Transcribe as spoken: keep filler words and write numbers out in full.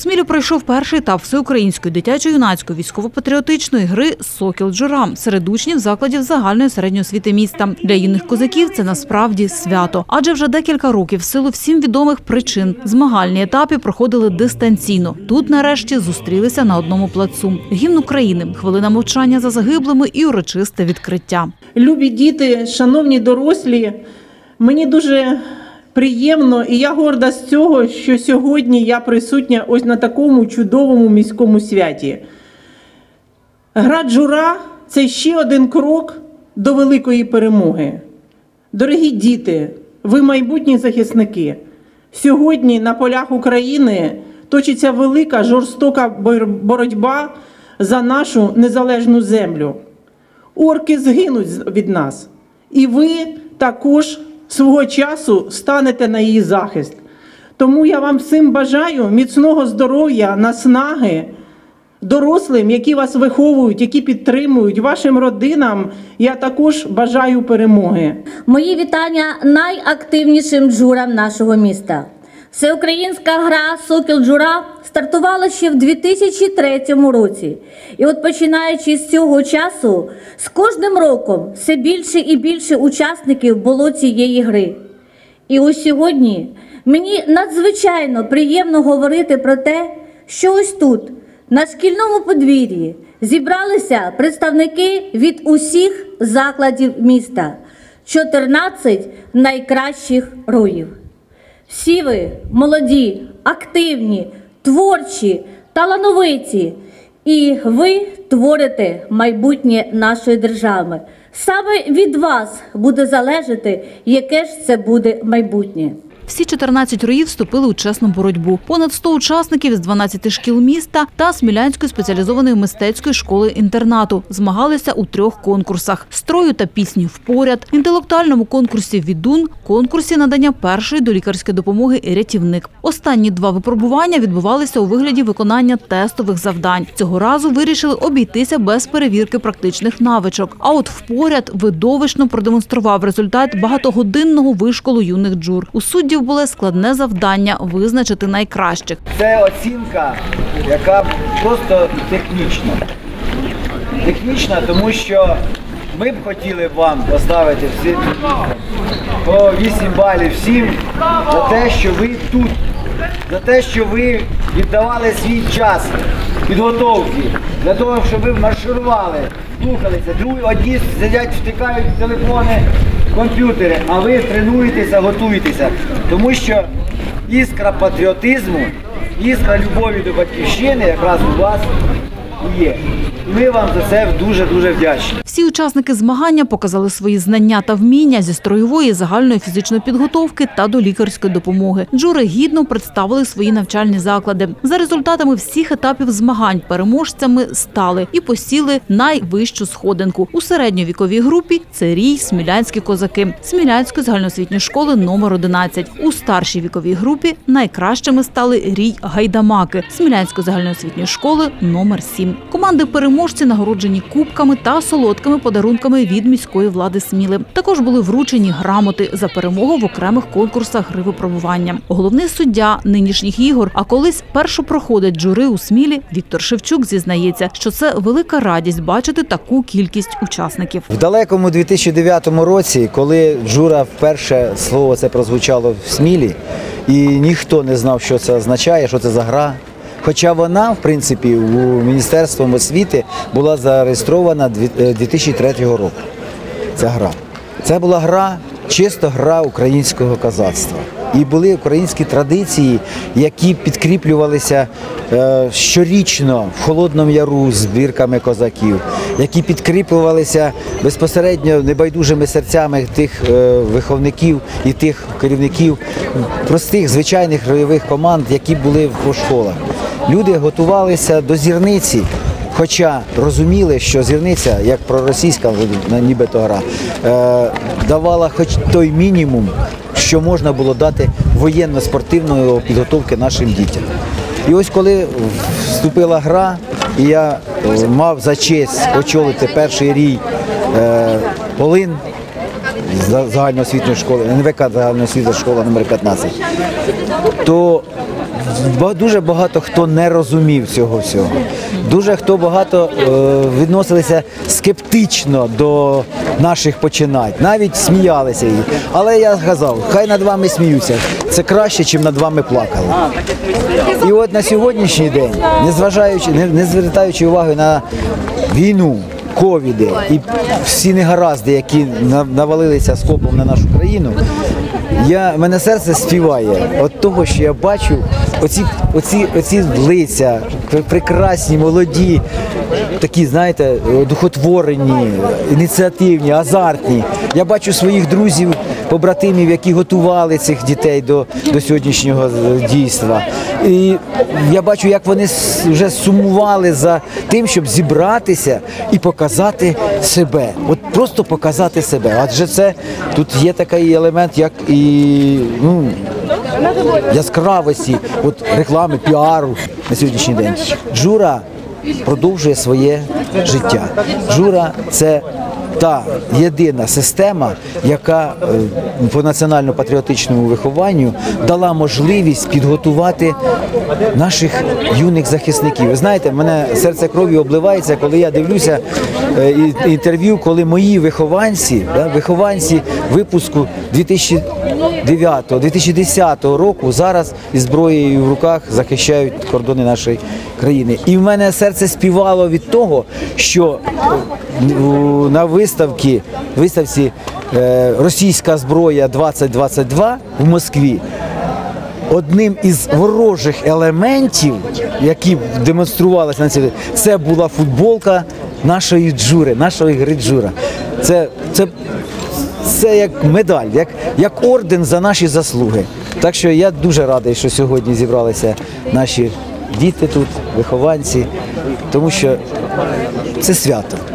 Смілі пройшов перший етап всеукраїнської дитячо-юнацької військово-патріотичної гри «Сокіл-Джура» серед учнів закладів загальної середньої освіти міста. Для юних козаків це насправді свято. Адже вже декілька років, в силу всім відомих причин, змагальні етапи проходили дистанційно. Тут нарешті зустрілися на одному плацу. Гімн України, хвилина мовчання за загиблими і урочисте відкриття. Любі діти, шановні дорослі, мені дуже приємно і я горда з цього, що сьогодні я присутня ось на такому чудовому міському святі. Гра «Джура» – це ще один крок до великої перемоги. Дорогі діти, ви майбутні захисники. Сьогодні на полях України точиться велика жорстока боротьба за нашу незалежну землю. Орки згинуть від нас. І ви також свого часу станете на її захист. Тому я вам всім бажаю міцного здоров'я, наснаги, дорослим, які вас виховують, які підтримують, вашим родинам я також бажаю перемоги. Мої вітання найактивнішим джурам нашого міста. Всеукраїнська гра «Сокіл-Джура» стартувала ще в дві тисячі третьому році. І от починаючи з цього часу, з кожним роком все більше і більше учасників було цієї гри. І ось сьогодні мені надзвичайно приємно говорити про те, що ось тут, на шкільному подвір'ї, зібралися представники від усіх закладів міста. чотирнадцять найкращих роїв. Всі ви молоді, активні, творчі, талановиті. І ви творите майбутнє нашої держави. Саме від вас буде залежати, яке ж це буде майбутнє. Всі чотирнадцять роїв вступили у чесну боротьбу. Понад сто учасників з дванадцяти шкіл міста та Смілянської спеціалізованої мистецької школи-інтернату змагалися у трьох конкурсах – строю та пісні впоряд, інтелектуальному конкурсі «Відун», конкурсі надання першої долікарської допомоги «Рятівник». Останні два випробування відбувалися у вигляді виконання тестових завдань. Цього разу вирішили обійтися без перевірки практичних навичок. А от впоряд видовищно продемонстрував результат багатогодинного вишколу юних джур. У суддів було складне завдання – визначити найкращих. Це оцінка, яка просто технічна. Технічна, тому що ми б хотіли вам поставити всі по вісім балів всім за те, що ви тут, за те, що ви віддавали свій час підготовки, для того, щоб ви марширували, слухалися. Другі одні сидять, втикають в телефони, комп'ютери, а ви тренуєтеся, готуєтеся. Тому що іскра патріотизму, іскра любові до батьківщини якраз у вас і є. Ми вам за це дуже-дуже вдячні. Всі учасники змагання показали свої знання та вміння зі строєвої, загальної фізичної підготовки та до лікарської допомоги. Джури гідно представили свої навчальні заклади. За результатами всіх етапів змагань переможцями стали і посіли найвищу сходинку. У середньовіковій групі – це рій «Смілянські козаки» Смілянської загальноосвітньої школи номер одинадцять. У старшій віковій групі найкращими стали рій «Гайдамаки» Смілянської загальноосвітньої школи номер сім. Команди переможці нагороджені кубками та солодкими подарунками від міської влади Сміли. Також були вручені грамоти за перемогу в окремих конкурсах гри випробування. Головний суддя нинішніх ігор, а колись першопроходець джури у Смілі, Віктор Шевчук зізнається, що це велика радість бачити таку кількість учасників. В далекому дві тисячі дев'ятому році, коли джура вперше слово це прозвучало в Смілі, і ніхто не знав, що це означає, що це за гра. Хоча вона, в принципі, у Міністерством освіти була зареєстрована дві тисячі третього року. Ця гра. Це була гра, чисто гра українського козацтва. І були українські традиції, які підкріплювалися щорічно в Холодному Яру збірками козаків, які підкріплювалися безпосередньо небайдужими серцями тих виховників і тих керівників простих, звичайних ройових команд, які були по школах. Люди готувалися до зірниці, хоча розуміли, що зірниця, як проросійська нібито гра, давала хоч той мінімум, що можна було дати воєнно-спортивної підготовки нашим дітям. І ось коли вступила гра, і я мав за честь очолити перший рій Полин загальноосвітньої школи, ен ве ка загальноосвітня школа номер п'ятнадцять, то ба- дуже багато хто не розумів цього всього. Дуже хто багато е, відносилися скептично до наших починань, навіть сміялися їх. Але я сказав, хай над вами сміються, це краще, ніж над вами плакали. І от на сьогоднішній день, незважаючи, не, не звертаючи уваги на війну, ковіди і всі негаразди, які на- навалилися скопом на нашу країну, я, мене серце співає від того, що я бачу оці, оці, оці лиця, пр- прекрасні, молоді, такі, знаєте, духотворені, ініціативні, азартні. Я бачу своїх друзів, побратимів, які готували цих дітей до, до сьогоднішнього е, дійства. І я бачу, як вони с- вже сумували за тим, щоб зібратися і показати себе. От просто показати себе. Адже це тут є такий елемент, як і ну, яскравості, от реклами, піару на сьогоднішній день. Джура продовжує своє життя. Джура – це та єдина система, яка е, по національно-патріотичному вихованню дала можливість підготувати наших юних захисників. Ви знаєте, мене серце кров'ю обливається, коли я дивлюся е, і- інтерв'ю, коли мої вихованці, да, вихованці випуску дві тисячі дев'ятого - дві тисячі десятого року зараз із зброєю в руках захищають кордони нашої країни. І в мене серце співало від того, що е, у- на виставці, виставці е, «Російська зброя двадцять двадцять два» в Москві одним із ворожих елементів, які демонструвалися на цій, це була футболка нашої Джури, нашої гри Джура. Це, це, це як медаль, як, як орден за наші заслуги. Так що я дуже радий, що сьогодні зібралися наші діти тут, вихованці, тому що це свято.